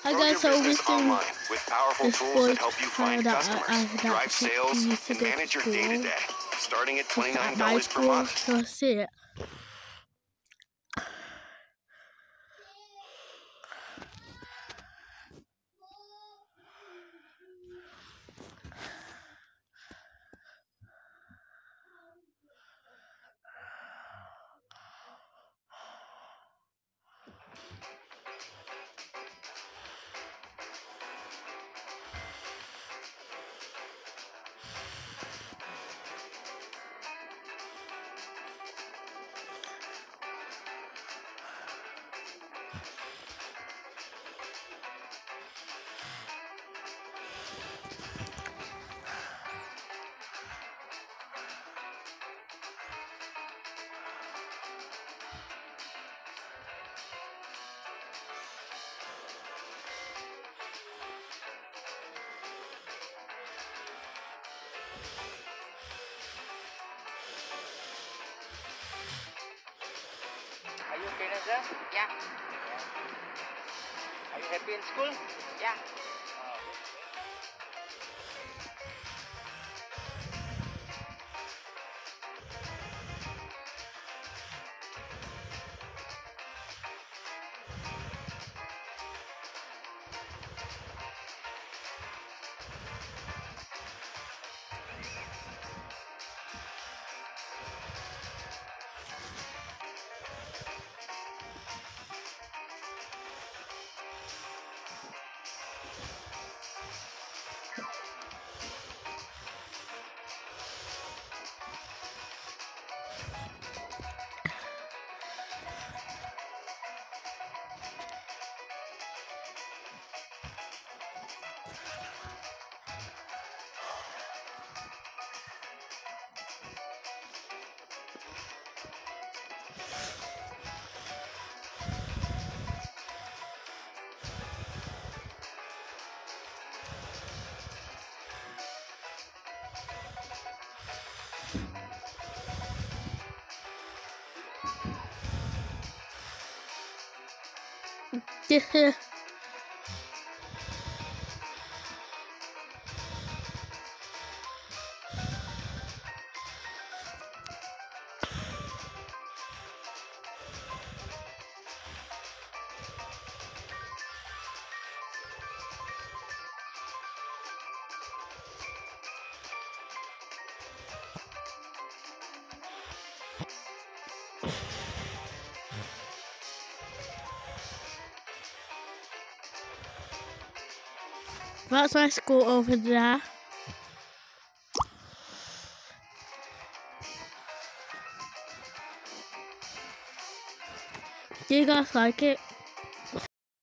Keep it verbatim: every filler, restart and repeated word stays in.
I Grow your guess so business within online with powerful this tools that voice help you find that customers, I, I that drive she sales, used to and go to manage your school. day-to-day, starting at twenty-nine At my dollars per school, month. so see it. Are you okay, Naza? Yeah. Yeah. Are you happy in school? Yeah. Oh. Yeah. That's my school over there. Do you guys like it?